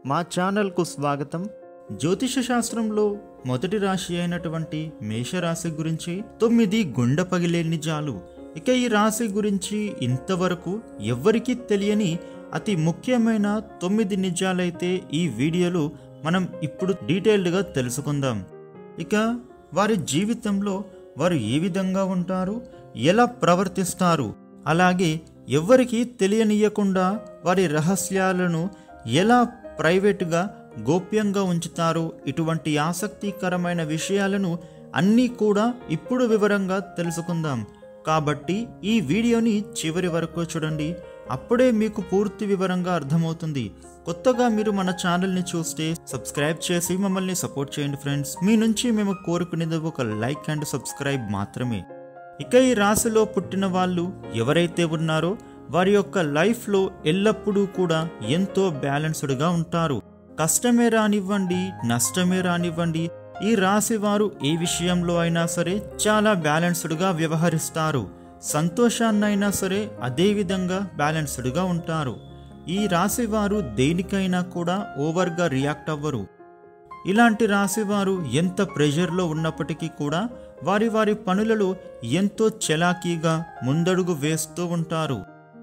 మా ఛానల్కు స్వాగతం. జ్యోతిష శాస్త్రంలో మొదటి రాశి అయినటువంటి మేషరాశి గురించి 9 గుండె పగిలే నిజాలు. ఇక ఈ రాశి గురించి ఇంతవరకు ఎవ్వరికీ తెలియని అతి ముఖ్యమైన 9 నిజాలైతే ఈ వీడియోలో మనం ఇప్పుడు డీటెయిల్డ్గా తెలుసుకుందాం. ఇక వారి జీవితంలో వారు ఏ విధంగా ఉంటారు, ఎలా ప్రవర్తిస్తారు, అలాగే ఎవ్వరికీ తెలియనీయకుండా వారి రహస్యాలను ఎలా ప్రైవేటుగా గోప్యంగా ఉంచుతారు. ఇటువంటి ఆసక్తికరమైన విషయాలను అన్నీ కూడా ఇప్పుడు వివరంగా తెలుసుకుందాం. కాబట్టి ఈ వీడియోని చివరి వరకు చూడండి, అప్పుడే మీకు పూర్తి వివరంగా అర్థమవుతుంది. కొత్తగా మీరు మన ఛానల్ని చూస్తే సబ్స్క్రైబ్ చేసి మమ్మల్ని సపోర్ట్ చేయండి ఫ్రెండ్స్. మీ నుంచి మేము కోరుకునేది ఒక లైక్ అండ్ సబ్స్క్రైబ్ మాత్రమే. ఇక ఈ రాశిలో పుట్టిన వాళ్ళు ఎవరైతే ఉన్నారో వారి యొక్క లైఫ్లో ఎల్లప్పుడూ కూడా ఎంతో బ్యాలెన్స్డ్గా ఉంటారు. కష్టమే రానివ్వండి, నష్టమే రానివ్వండి, ఈ రాశి వారు ఏ విషయంలో అయినా సరే చాలా బ్యాలెన్స్డ్గా వ్యవహరిస్తారు. సంతోషాన్నైనా సరే అదే విధంగా బ్యాలెన్స్డ్గా ఉంటారు. ఈ రాశి వారు దేనికైనా కూడా ఓవర్గా రియాక్ట్ అవ్వరు. ఇలాంటి రాశివారు ఎంత ప్రెషర్లో ఉన్నప్పటికీ కూడా వారి వారి పనులలో ఎంతో చలాకీగా ముందడుగు వేస్తూ ఉంటారు.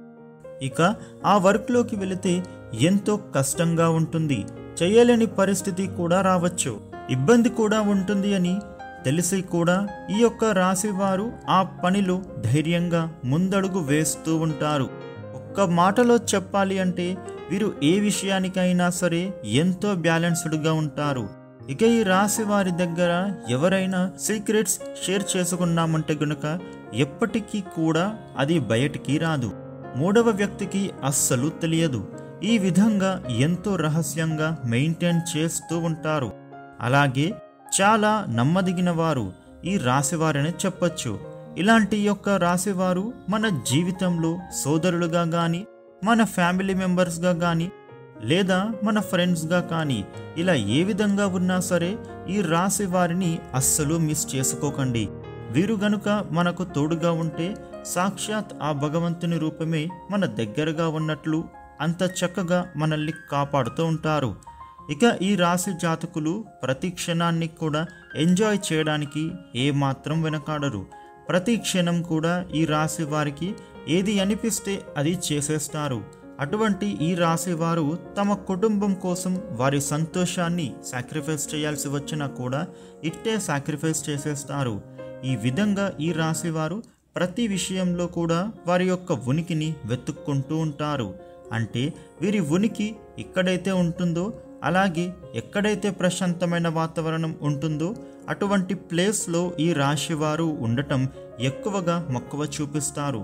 ఇక ఆ వర్క్లోకి వెళితే ఎంతో కష్టంగా ఉంటుంది, చేయలేని పరిస్థితి కూడా రావచ్చు, ఇబ్బంది కూడా ఉంటుంది అని తెలిసి కూడా ఈ యొక్క రాశివారు ఆ పనిలో ధైర్యంగా ముందడుగు వేస్తూ ఉంటారు. ఒక్క మాటలో చెప్పాలి అంటే వీరు ఏ విషయానికైనా సరే ఎంతో బ్యాలెన్స్డ్గా ఉంటారు. ఇక ఈ రాశి వారి దగ్గర ఎవరైనా సీక్రెట్స్ షేర్ చేసుకున్నామంటే గనుక ఎప్పటికీ కూడా అది బయటికి రాదు, మూడవ వ్యక్తికి అస్సలు తెలియదు. ఈ విధంగా ఎంతో రహస్యంగా మెయింటైన్ చేస్తూ ఉంటారు. అలాగే చాలా నమ్మదగిన వారు ఈ రాశివారని చెప్పచ్చు. ఇలాంటి యొక్క రాశివారు మన జీవితంలో సోదరులుగా కానీ, మన ఫ్యామిలీ మెంబర్స్గా కానీ, లేదా మన ఫ్రెండ్స్గా కానీ ఇలా ఏ విధంగా ఉన్నా సరే ఈ రాశి వారిని అస్సలు మిస్ చేసుకోకండి. వీరు గనుక మనకు తోడుగా ఉంటే సాక్షాత్ ఆ భగవంతుని రూపమే మన దగ్గరగా ఉన్నట్లు అంత చక్కగా మనల్ని కాపాడుతూ ఉంటారు. ఇక ఈ రాశి జాతకులు ప్రతి క్షణాన్ని కూడా ఎంజాయ్ చేయడానికి ఏమాత్రం వెనకాడరు. ప్రతి క్షణం కూడా ఈ రాశి వారికి ఏది అనిపిస్తే అది చేసేస్తారు. అటువంటి ఈ రాశి వారు తమ కుటుంబం కోసం వారి సంతోషాన్ని సాక్రిఫైస్ చేయాల్సి వచ్చినా కూడా ఇట్టే సాక్రిఫైస్ చేసేస్తారు. ఈ విధంగా ఈ రాశి వారు ప్రతి విషయంలో కూడా వారి యొక్క ఉనికిని వెతుక్కుంటూ ఉంటారు. అంటే వీరి ఉనికి ఎక్కడైతే ఉంటుందో, అలాగే ఎక్కడైతే ప్రశాంతమైన వాతావరణం ఉంటుందో అటువంటి ప్లేస్లో ఈ రాశి వారు ఉండటం ఎక్కువగా మక్కువ చూపిస్తారు.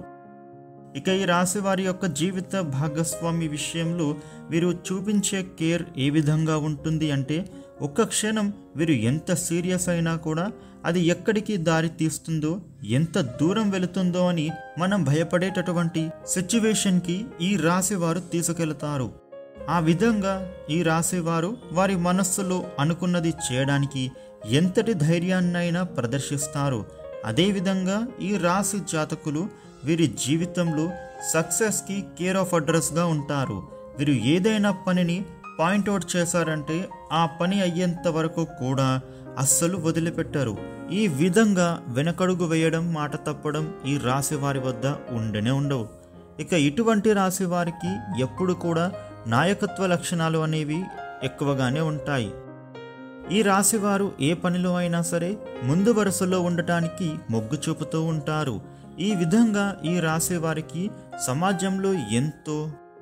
ఇక ఈ రాశి వారి యొక్క జీవిత భాగస్వామి విషయంలో వీరు చూపించే కేర్ ఏ విధంగా ఉంటుంది అంటే ఒక్క క్షణం వీరు ఎంత సీరియస్ అయినా కూడా అది ఎక్కడికి దారి తీస్తుందో, ఎంత దూరం వెళుతుందో అని మనం భయపడేటటువంటి సిచ్యువేషన్కి ఈ రాశి వారు తీసుకెళ్తారు. ఆ విధంగా ఈ రాశి వారు వారి మనస్సులో అనుకున్నది చేయడానికి ఎంతటి ధైర్యాన్నైనా ప్రదర్శిస్తారు. అదేవిధంగా ఈ రాశి జాతకులు వీరి జీవితంలో సక్సెస్కి కేర్ ఆఫ్ అడ్రస్గా ఉంటారు. వీరు ఏదైనా పనిని పాయింట్అవుట్ చేశారంటే ఆ పని అయ్యేంత వరకు కూడా అస్సలు వదిలిపెట్టరు. ఈ విధంగా వెనకడుగు వేయడం, మాట తప్పడం ఈ రాశి వారి వద్ద ఉండనే ఉండవు. ఇక ఇటువంటి రాశి వారికి ఎప్పుడు కూడా నాయకత్వ లక్షణాలు అనేవి ఎక్కువగానే ఉంటాయి. ఈ రాశివారు ఏ పనిలో అయినా సరే ముందు వరుసలో ఉండటానికి మొగ్గు చూపుతూ ఉంటారు. ఈ విధంగా ఈ రాశి వారికి సమాజంలో ఎంతో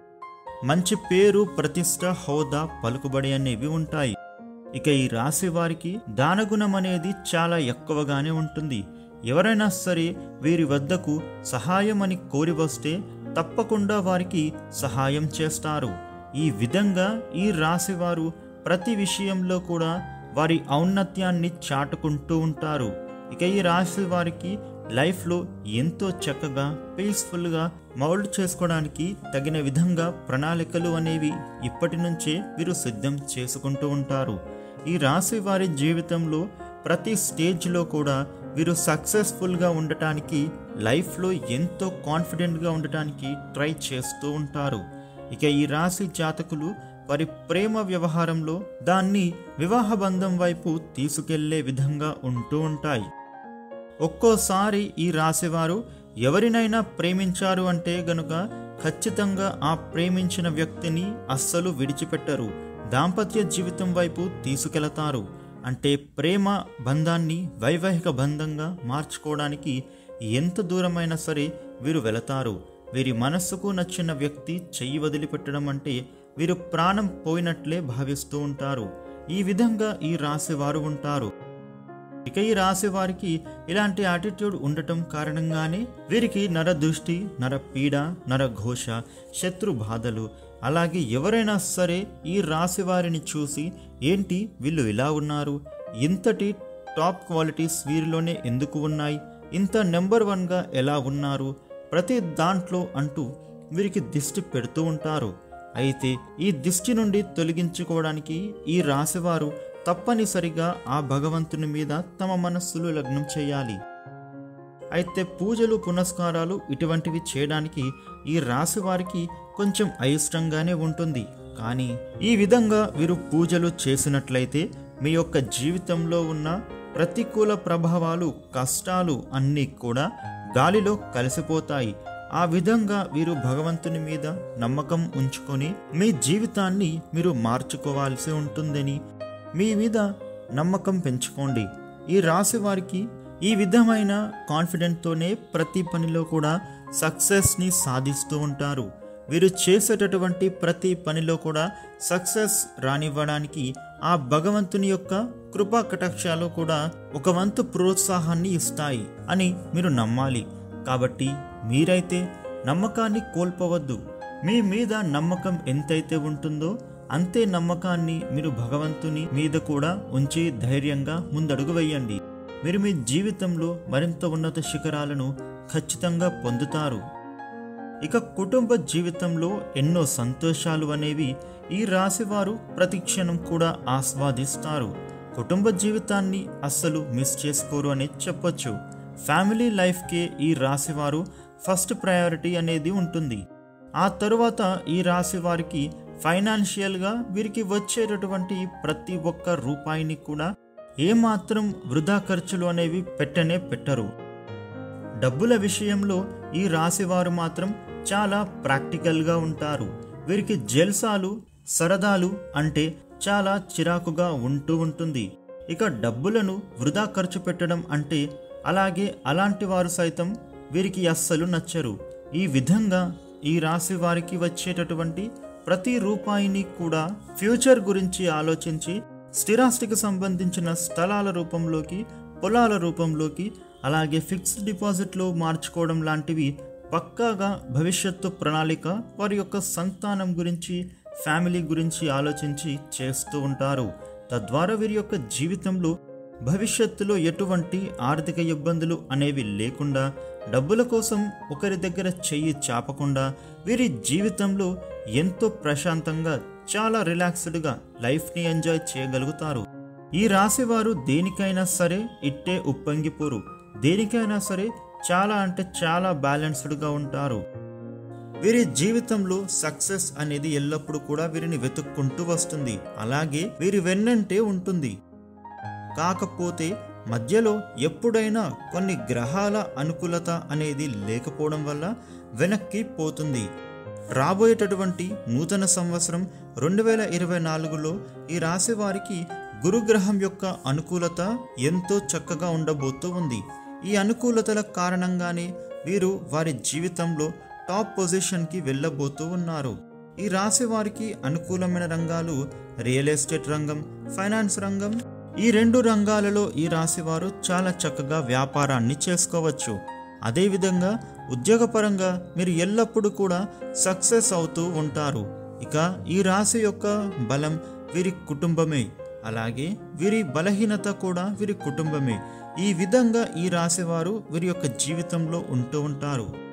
మంచి పేరు, ప్రతిష్ట, హోదా, పలుకుబడి అనేవి ఉంటాయి. ఇక ఈ రాశి వారికి దానగుణం అనేది చాలా ఎక్కువగానే ఉంటుంది. ఎవరైనా సరే వీరి వద్దకు సహాయం అని కోరి వస్తే తప్పకుండా వారికి సహాయం చేస్తారు. ఈ విధంగా ఈ రాశి వారు ప్రతి విషయంలో కూడా వారి ఔన్నత్యాన్ని చాటుకుంటూ ఉంటారు. ఇక ఈ రాశి వారికి లైఫ్లో ఎంతో చక్కగా పీస్ఫుల్గా మౌల్డ్ చేసుకోవడానికి తగిన విధంగా ప్రణాళికలు అనేవి ఇప్పటి నుంచే వీరు సిద్ధం చేసుకుంటూ ఉంటారు. ఈ రాశి వారి జీవితంలో ప్రతి స్టేజ్లో కూడా వీరు సక్సెస్ఫుల్గా ఉండటానికి, లైఫ్లో ఎంతో కాన్ఫిడెంట్గా ఉండటానికి ట్రై చేస్తూ ఉంటారు. ఇక ఈ రాశి జాతకులు వారి ప్రేమ వ్యవహారంలో దాన్ని వివాహ బంధం వైపు తీసుకెళ్లే విధంగా ఉంటూ ఉంటాయి. ఒక్కోసారి ఈ రాశివారు ఎవరినైనా ప్రేమించారు అంటే గనుక ఖచ్చితంగా ఆ ప్రేమించిన వ్యక్తిని అస్సలు విడిచిపెట్టరు. దాంపత్య జీవితం వైపు తీసుకెళతారు. అంటే ప్రేమ బంధాన్ని వైవాహిక బంధంగా మార్చుకోవడానికి ఎంత దూరమైనా సరే వీరు వెళతారు. వీరి మనస్సుకు నచ్చిన వ్యక్తి చెయ్యి వదిలిపెట్టడం అంటే వీరు ప్రాణం పోయినట్లే భావిస్తూ ఉంటారు. ఈ విధంగా ఈ రాశి వారు ఉంటారు. ఇక ఈ రాశి వారికి ఇలాంటి యాటిట్యూడ్ ఉండటం కారణంగానే వీరికి నర దృష్టి, నర పీడ, నర ఘోష, శత్రు బాధలు, అలాగే ఎవరైనా సరే ఈ రాశి వారిని చూసి ఏంటి వీళ్ళు ఇలా ఉన్నారు, ఇంతటి టాప్ క్వాలిటీస్ వీరిలోనే ఎందుకు ఉన్నాయి, ఇంత నెంబర్ 1గా ఎలా ఉన్నారు, ప్రతి దాంట్లో అంటూ వీరికి దిష్టి పెడుతూ ఉంటారు. అయితే ఈ దిష్టి నుండి తొలగించుకోవడానికి ఈ రాశివారు తప్పనిసరిగా ఆ భగవంతుని మీద తమ మనస్సులు లగ్నం చేయాలి. అయితే పూజలు పునస్కారాలు ఇటువంటివి చేయడానికి ఈ రాశి వారికి కొంచెం అయిష్టంగానే ఉంటుంది. కానీ ఈ విధంగా వీరు పూజలు చేసినట్లయితే మీ యొక్క జీవితంలో ఉన్న ప్రతికూల ప్రభావాలు, కష్టాలు అన్నీ కూడా గాలిలో కలిసిపోతాయి. ఆ విధంగా వీరు భగవంతుని మీద నమ్మకం ఉంచుకొని మీ జీవితాన్ని మీరు మార్చుకోవాల్సి ఉంటుందని మీ మీద నమ్మకం పెంచుకోండి. ఈ రాశి వారికి ఈ విధమైన కాన్ఫిడెంట్తోనే ప్రతి పనిలో కూడా సక్సెస్ని సాధిస్తూ ఉంటారు. వీరు చేసేటటువంటి ప్రతి పనిలో కూడా సక్సెస్ రానివ్వడానికి ఆ భగవంతుని యొక్క కృపా కటాక్షాలు కూడా ఒక వంతు ప్రోత్సాహాన్ని ఇస్తాయి అని మీరు నమ్మాలి. కాబట్టి మీరైతే నమ్మకాన్ని కోల్పోవద్దు. మీ మీద నమ్మకం ఎంతైతే ఉంటుందో అంతే నమ్మకాన్ని మీరు భగవంతుని మీద కూడా ఉంచి ధైర్యంగా ముందడుగు వేయండి. మీరు మీ జీవితంలో మరింత ఉన్నత శిఖరాలను ఖచ్చితంగా పొందుతారు. ఇక కుటుంబ జీవితంలో ఎన్నో సంతోషాలు అనేవి ఈ రాశివారు ప్రతిక్షణం కూడా ఆస్వాదిస్తారు. కుటుంబ జీవితాన్ని అస్సలు మిస్ చేసుకోరు అని చెప్పొచ్చు. ఫ్యామిలీ లైఫ్కే ఈ రాశివారు ఫస్ట్ ప్రయారిటీ అనేది ఉంటుంది. ఆ తరువాత ఈ రాశి వారికి ఫైనాన్షియల్గా వీరికి వచ్చేటటువంటి ప్రతి ఒక్క రూపాయిని కూడా ఏమాత్రం వృధా ఖర్చులు అనేవి పెట్టరు. డబ్బుల విషయంలో ఈ రాశివారు మాత్రం చాలా ప్రాక్టికల్గా ఉంటారు. వీరికి జల్సాలు, సరదాలు అంటే చాలా చిరాకుగా ఉంటూ ఉంటుంది. ఇక డబ్బులను వృధా ఖర్చు పెట్టడం అంటే అలాగే అలాంటి వారు సైతం వీరికి అస్సలు నచ్చరు. ఈ విధంగా ఈ రాశి వారికి వచ్చేటటువంటి ప్రతి రూపాయిని కూడా ఫ్యూచర్ గురించి ఆలోచించి స్థిరాస్తికి సంబంధించిన స్థలాల రూపంలోకి, పొలాల రూపంలోకి, అలాగే ఫిక్స్డ్ డిపాజిట్లో మార్చుకోవడం లాంటివి పక్కాగా భవిష్యత్తు ప్రణాళిక వారి యొక్క సంతానం గురించి, ఫ్యామిలీ గురించి ఆలోచించి చేస్తూ ఉంటారు. తద్వారా వీరి యొక్క జీవితంలో భవిష్యత్తులో ఎటువంటి ఆర్థిక ఇబ్బందులు అనేవి లేకుండా, డబ్బుల కోసం ఒకరి దగ్గర చెయ్యి చాపకుండా వీరి జీవితంలో ఎంతో ప్రశాంతంగా, చాలా రిలాక్స్డ్గా లైఫ్ని ఎంజాయ్ చేయగలుగుతారు. ఈ రాశివారు దేనికైనా సరే ఇట్టే ఉప్పొంగిపోరు. దేనికైనా సరే చాలా అంటే చాలా బ్యాలెన్స్డ్గా ఉంటారు. వీరి జీవితంలో సక్సెస్ అనేది ఎల్లప్పుడూ కూడా వీరిని వెతుక్కుంటూ వస్తుంది. అలాగే వీరి వెన్నంటే ఉంటుంది. కాకపోతే మధ్యలో ఎప్పుడైనా కొన్ని గ్రహాల అనుకూలత అనేది లేకపోవడం వల్ల వెనక్కి పోతుంది. రాబోయేటటువంటి నూతన సంవత్సరం 2024లో ఈ రాశి వారికి గురుగ్రహం యొక్క అనుకూలత ఎంతో చక్కగా ఉండబోతూ ఉంది. ఈ అనుకూలతల కారణంగానే వీరు వారి జీవితంలో టాప్ పొజిషన్కి వెళ్ళబోతూ ఉన్నారు. ఈ రాశి వారికి అనుకూలమైన రంగాలు రియల్ ఎస్టేట్ రంగం, ఫైనాన్స్ రంగం. ఈ 2 రంగాలలో ఈ రాశి వారు చాలా చక్కగా వ్యాపారాన్ని చేసుకోవచ్చు. అదేవిధంగా ఉద్యోగపరంగా మీరు ఎల్లప్పుడూ కూడా సక్సెస్ అవుతూ ఉంటారు. ఇక ఈ రాశి యొక్క బలం వీరి కుటుంబమే, అలాగే వీరి బలహీనత కూడా వీరి కుటుంబమే. ఈ విధంగా ఈ రాశి వారు వీరి యొక్క జీవితంలో ఉంటూ ఉంటారు.